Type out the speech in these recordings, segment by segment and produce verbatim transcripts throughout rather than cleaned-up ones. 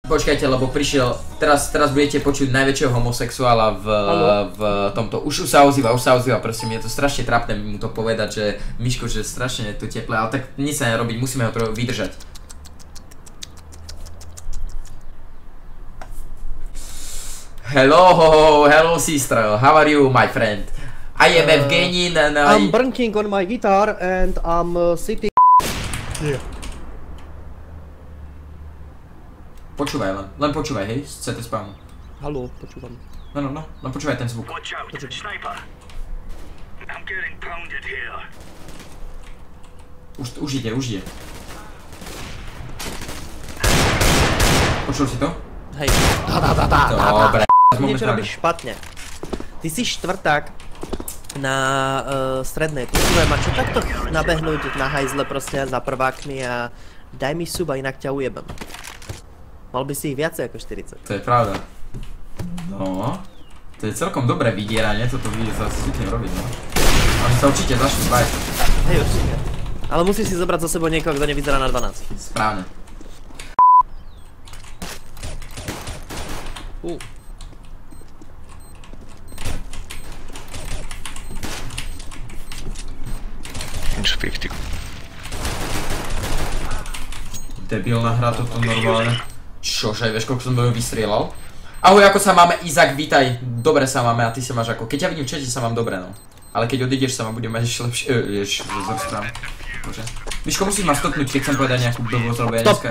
Počkajte, lebo prišiel, teraz, teraz budete počuť najväčšieho homosexuála v, v tomto, už, už sa ozýva, už sa ozýva, prosím, je to strašne trápne mu to povedať, že Miško, že strašne je to teplé, ale tak nič sa nerobiť, musíme ho trochu vydržať. Hello, hello sister, how are you my friend? I am uh, Evgenin and I... I'm banking on my guitar and I'm uh, sitting... Yeah. Počúvaj len, len počúvaj, hej, z cé té spawnu. Haló, počúvam. No, no, no, len počúvaj ten zvuk. Už, už ide, už ide. Počul si to? Hej. Dá, dá, dá, dá, dobre. Niečo robíš špatne. Ty si štvrták na uh, strednej. Počúvaj ma, čo takto nabehnúť na hajzle proste za prvákmi a daj mi sub a inak ťa ujebem. Mal by si ich viacej ako štyridsať. To je pravda. No, to je celkom dobré vydieranie, toto vy sa zvyknem robiť, no. Ale sa určite začnú báť. Hej, určite. Ale musíš si zobrať za sebou niekoho, kto nevyzerá na dvanásť. Správne. Uh. päťdesiat. Debilná hra toto normálne. Čože, vieš koľko som do vystrieľal? Ahoj, ako sa máme, Izak, vítaj. Dobre sa máme a ty sa máš ako? Keď ťa vidím v čete, sa mám dobre, no. Ale keď odídeš, sa ma budem mať ešte lepšie. Jež, zrozprám. Bože. Miško, musíš ma stopnúť, keď chcem povedať nejakú blbosť, lebo ja dneska...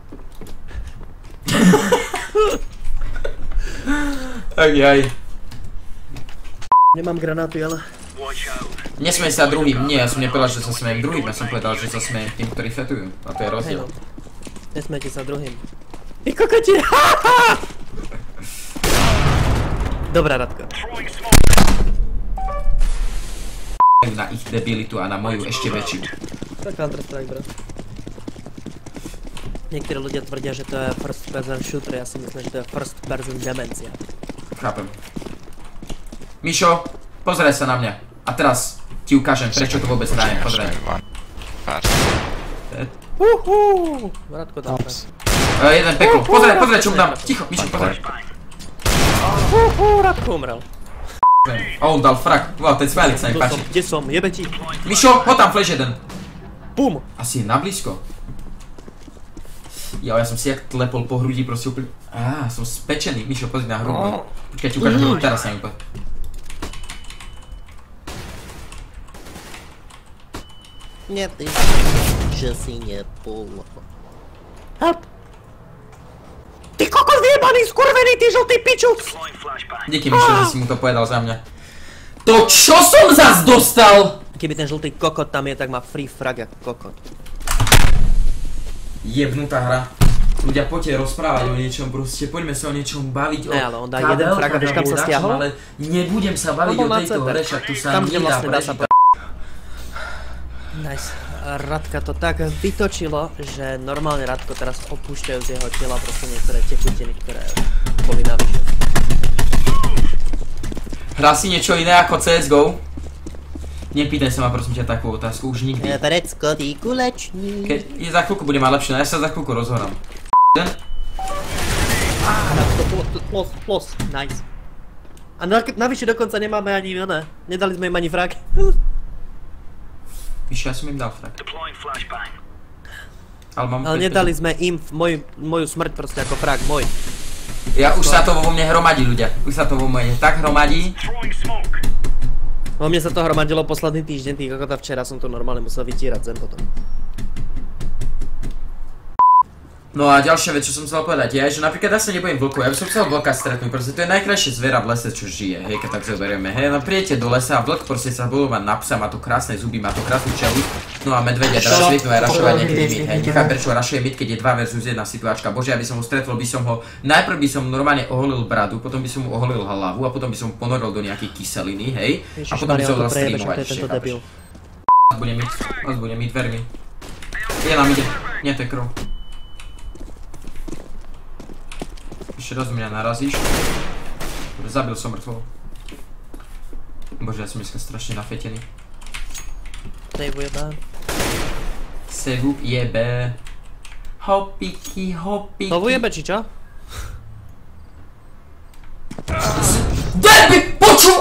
Tak jaj. Nemám granáty, ale... Nesmej sa druhým, nie, ja som nepovedal, že sa smejem druhým, ja som povedal, že sa smejem tým, ktorí fetujú. A to je rozdiel. Nesmejte sa druhým. Ty kokoti, haha! Dobrá, Radko. Na ich debilitu a na moju ešte väčšiu. To je Counter-Strike, bro. Niektorí ľudia tvrdia, že to je first person shooter, ja si myslím, že to je first person demencia. Chápem. Mišo, pozeraj sa na mňa. A teraz ti ukážem, prečo to vôbec hrajem, pozeraj. Uhuu, Radko tam. Uh, jeden peklo, pozeraj, pozeraj, čo mu dám. Ticho, Mišo, pozeraj. Uhuu, Radko umrel. A on dal frak, wow, ten smajlik sa mi páči. Kde som, jebe ti. Mišo, ho tam flash jeden. Bum. Asi je na blízko. Jo, ja som si jak tlepol po hrudi, proste úplne... Á, som spečený, Mišo, pozri na hrubu. Počkaj, ti ukážem hrubu, teraz sa mi úplne. Nie ty, že si nepol. Help! Ty kokos vyjebaný, skurvený, ty žltý piču! Díky, Mišo, že si mu to povedal za mňa. To čo som zas dostal? Keby ten žltý kokot tam je, tak má free frag ako kokot. Jebnutá hra. Ľudia, poďte rozprávať o niečom, proste poďme sa o niečom baviť o ne, ale on dá jeden frag a vieš kam sa stiahol? Ale nebudem sa baviť o tejto hre, však tu sa nedá prežiť. Nice. Radka to tak vytočilo, že normálne Radko teraz opúšťajú z jeho tela proste niektoré tekutiny, ktoré boli navyše. Hrá si niečo iné ako cé es gó? Nepýtaj sa ma prosím ťa takú otázku, už nikdy. Vrecko, ty kulečník. Keď je za chvíľku bude mať lepšie, no ja sa za chvíľku rozhorám. Den? Radko, plus, plus, nice. A navyše dokonca nemáme ani oné, nedali sme im ani frag. Víš, ja som im dal frag. Ale, Ale nedali sme im moju, moju smrť proste ako frag, môj. Ja už sa to vo mne hromadí ľudia, už sa to vo mne tak hromadí. Vo mne sa to hromadilo posledný týždeň, tý kokota včera som to normálne musel vytírať zem potom. No a ďalšia vec, čo som chcel povedať, je, že napríklad ja sa nebojím vlkov, ja by som chcel vlka stretnúť, proste to je najkrajšie zviera v lese, čo žije, hej, keď tak zoberieme, hej, no prijete do lesa a vlk proste sa budú mať na psa, má to krásne zuby, má to krásnu čelusť, no a medvedia teraz zvyknú aj rašovať niekedy mid, hej, nechápem prečo rašuje mid, keď je dva versus jedna situáčka, bože, ja by som ho stretol, by som ho, najprv by som normálne oholil bradu, potom by som mu oholil hlavu a potom by som ho ponoril do nejakej kyseliny, hej, a potom by som ho dal streamovať ešte, chápeš. Bude mid, vás bude mid, ver mi. Je nám ide, nie to je krv. Ešte raz mňa narazíš. Zabil som mŕtvolu. Bože, ja som dneska strašne nafetený. Save jebe. Save jebe. Hopiky, hopiky. Znovu jebe, či čo? Derby, poču!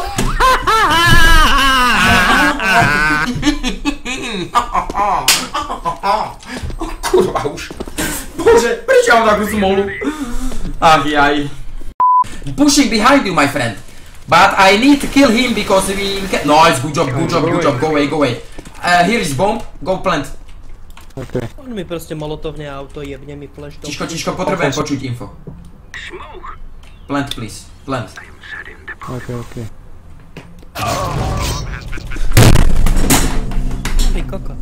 Kurva už. Bože, prečo mám takú smolu? Ach jaj. Pushing behind you, my friend. But I need to kill him because we can... Nice, good job, good job, good job. Go away, go away. Uh, here is bomb. Go plant. Okay. On mi proste molotovne auto, jebne mi flash do... Tiško, tiško, potrebujem počuť info. Plant, please. Plant. Okay, okay. Ty kokot.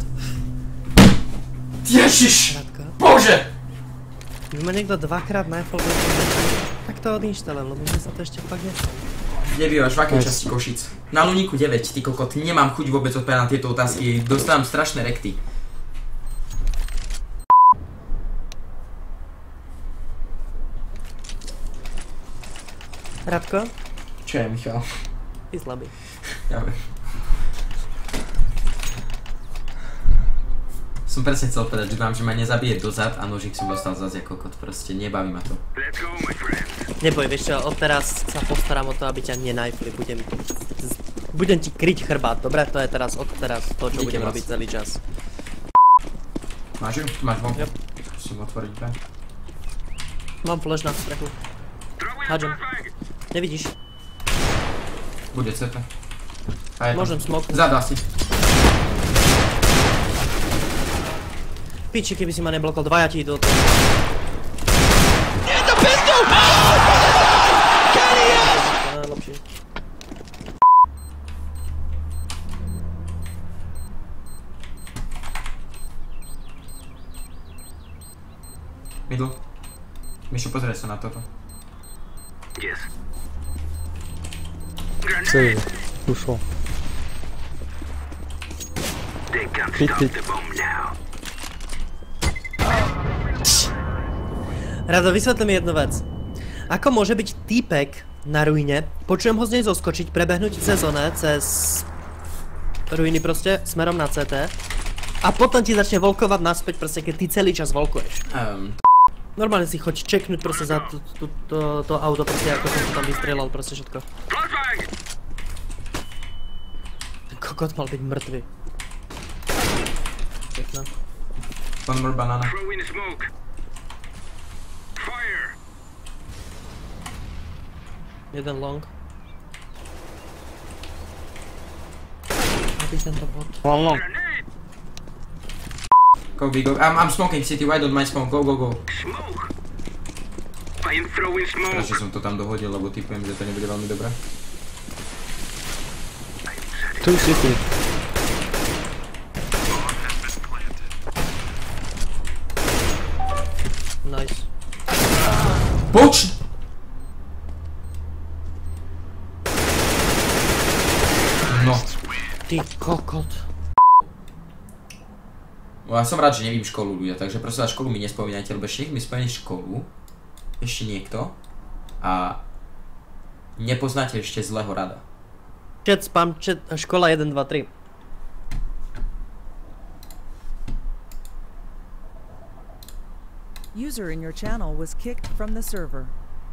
Ježiš! Radko. Bože! By ma niekto dvakrát najfol do tak to odinštalujem, lebo mne sa to ešte fakt nestalo. Kde bývaš? V akej časti Košic? Na Luníku deväť, ty kokot. Nemám chuť vôbec odpovedať na tieto otázky. Dostávam strašné rekty. Radko? Čo je, Michal? Ty slabý. Ja viem. Som presne chcel povedať, že dám, že ma nezabije dozad a nožík som dostal zase ako kokot. Proste nebaví ma to. Neboj, vieš čo, odteraz sa postaram o to, aby ťa nenajfli. Budem... Budem ti kryť chrbát, dobre? To je teraz odteraz to, čo Díky budem moc. robiť celý čas. Máš ju? Máš von? Yep. Musím otvoriť dve. Mám flash na strechu. Hádžem. Nevidíš? Bude cé té. A je tam. Môžem smoknúť. Zad asi. Piči, keby si ma neblokol, dvaja ti idú od toho. In the pistol! Oh! Kenny yes! Najlepšie. Middle. Mišo, pozrie sa na toto. Save. Ušlo. Hit, hit. Rado, vysvetli mi jednu vec. Ako môže byť týpek na ruine, počujem ho z nej zoskočiť, prebehnúť cez one, cez ruiny proste, smerom na cé té a potom ti začne volkovať naspäť proste, keď ty celý čas volkuješ. Um, Normálne si choď čeknúť proste za to, to, to, to auto proste, ako som to tam vystrelal, proste všetko. Kokot mal byť mŕtvy. Pekná. one more banana. Jeden long. Aby tento bot. One long. Go B, go. I'm, I'm smoking city, why don't my smoke? Go, go, go. Teraz, že som to tam dohodil, lebo typujem, že to nebude veľmi dobré. Two city. Nice. Poč! No. Ty kokot. No, ja som rád, že nevím školu ľudia, takže prosím vás, školu mi nespomínajte, lebo ešte nech mi spomíne školu. Ešte niekto. A nepoznáte ešte zlého rada. Chat spam, chat, škola jeden, dva, tri. User in your channel was kicked from the server.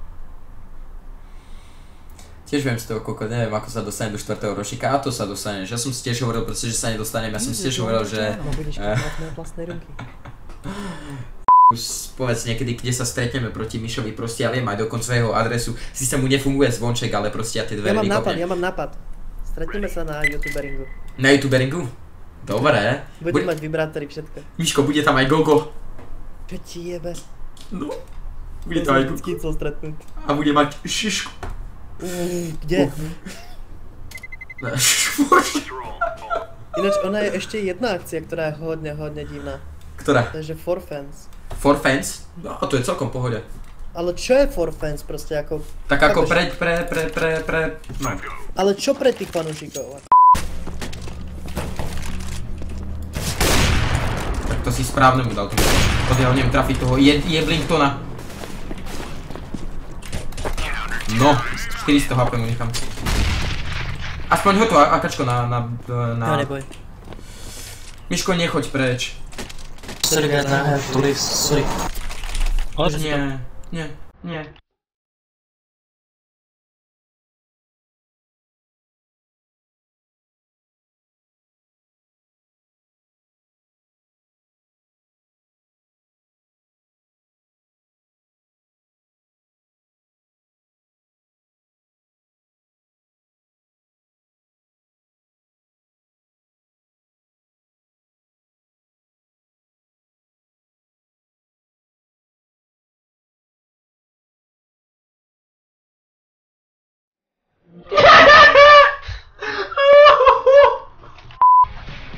Tiež viem z toho, koľko, neviem, ako sa dostane do štvrtého ročníka, a to sa dostaneš. Ja som si tiež hovoril, proste, že sa nedostanem, ja som si tiež hovoril, že... No budeš kúpať moje vlastnej runky. Už povedz niekedy, kde sa stretneme proti Mišovi, proste ja viem aj dokonca jeho adresu, síce mu nefunguje zvonček, ale proste ja tie Ja dvere mám nápad, vykopnem. ja mám nápad. Stretneme sa na youtuberingu. Na youtuberingu? Dobre. Budem mať vibrátory, všetko. Miško, bude tam aj Gogo. Čo ti jebe? No. Bude tam aj Gogo. Chcel stretnúť. A bude mať šišku. Mm, kde? Ináč ona je ešte jedna akcia, ktorá je hodne, hodne divná. Ktorá? To je, že for fans. For fans? No, to je celkom pohode. Ale čo je for fans proste ako... Tak ako chápeš? pre, pre, pre, pre, pre... No. Ale čo pre tých fanúšikov? Tak to si správne mu dal tomu. Od ja ho neviem trafiť toho je, je Blinktona. No, štyristo há pé mu nechám. Aspoň hoď to akačko na, na, na... Ja neboj. Miško, nechoď preč. Sorry guys, I have to leave, sorry. Nie, nie, nie.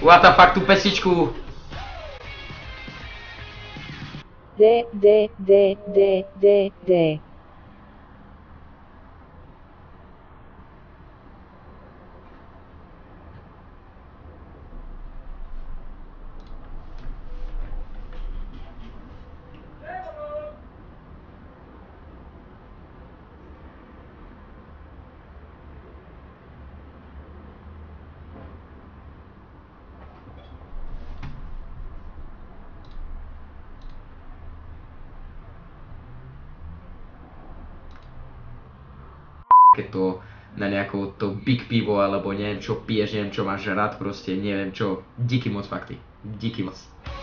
What the fuck, tú pesničku. D, D, D, D, D, D. Keď to na nejakou to big pivo, alebo neviem čo piješ, neviem čo máš rád, proste neviem čo. Díky moc fakty. Díky moc.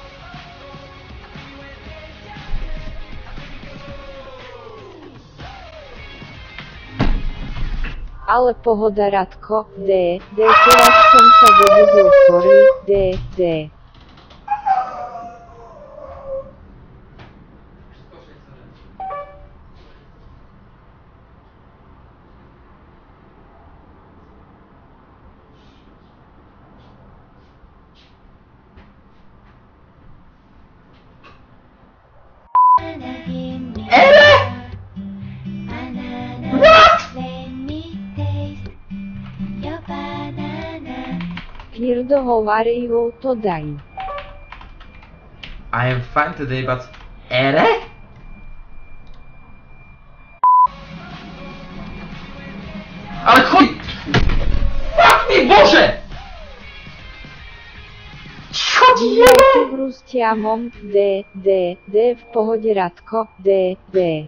Ale pohoda Radko, D, D, teraz som sa dozvedel, sorry, D, D. Knirdo hovárejou to dají. I am fine today, but... Ere? Ale choď! Fuck mi bože! Čo ti je? Tu vrústiamom, D, D, D v pohode Radko, D, D.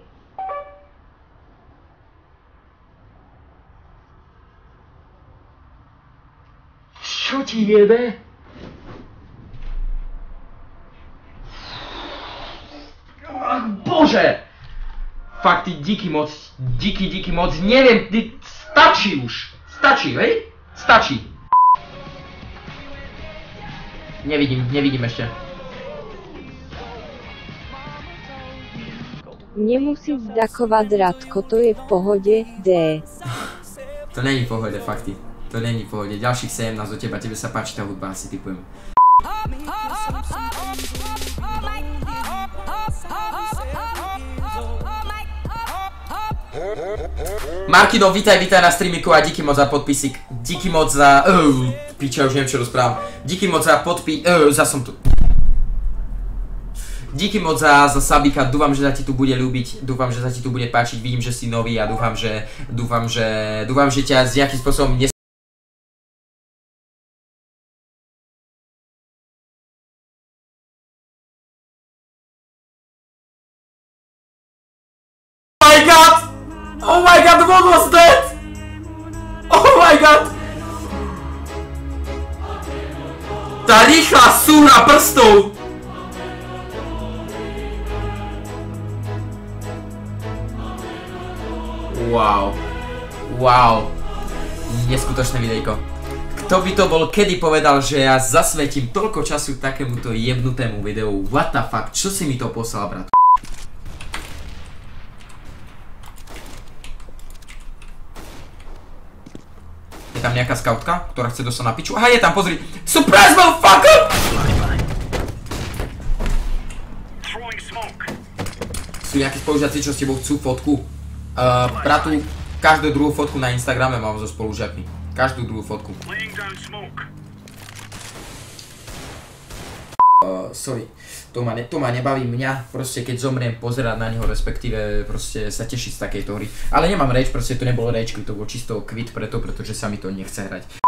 Čo ti jebe? Bože! Fakt, ty díky moc, díky, díky moc, neviem, ty, stačí už, stačí, hej? Stačí. Nevidím, nevidím ešte. Nemusí zdakovať Radko, to je v pohode, D. To není v pohode, fakty. To není v pohode. Ďalších sedemnásť od teba, tebe sa páči tá hudba, asi typujem. Markino, vítaj, vítaj na streamiku a díky moc za podpisík. Díky moc za... Uh, piča, už neviem, čo rozprávam. Díky moc za podpí... Uh, za som tu. Díky moc za, za sabíka, dúfam, že sa ti tu bude ľúbiť, dúfam, že sa ti tu bude páčiť, vidím, že si nový a dúfam, že... Dúfam, že... Dúfam, že ťa s nejakým spôsobom nes... Oh my god! Oh my god, what was that? Oh my god! Tá rýchla súhra prstov! Wow. Wow. Neskutočné videjko. Kto by to bol kedy povedal, že ja zasvetím toľko času takémuto jebnutému videu? What the fuck? Čo si mi to poslal, brat? Je tam nejaká skautka, ktorá chce dostať na piču? Aha, je tam, pozri. Surprise, motherfucker! Sú nejakí spolužiaci, čo s tebou chcú fotku? Uh, bratu, každú druhú fotku na Instagrame mám so spolužiakmi. Každú druhú fotku. Uh, sorry, to ma, ne, to ma nebaví mňa, proste keď zomriem pozerať na neho, respektíve proste sa tešiť z takejto hry. Ale nemám rage, proste to nebolo rage, to bol čisto quit preto, pretože sa mi to nechce hrať.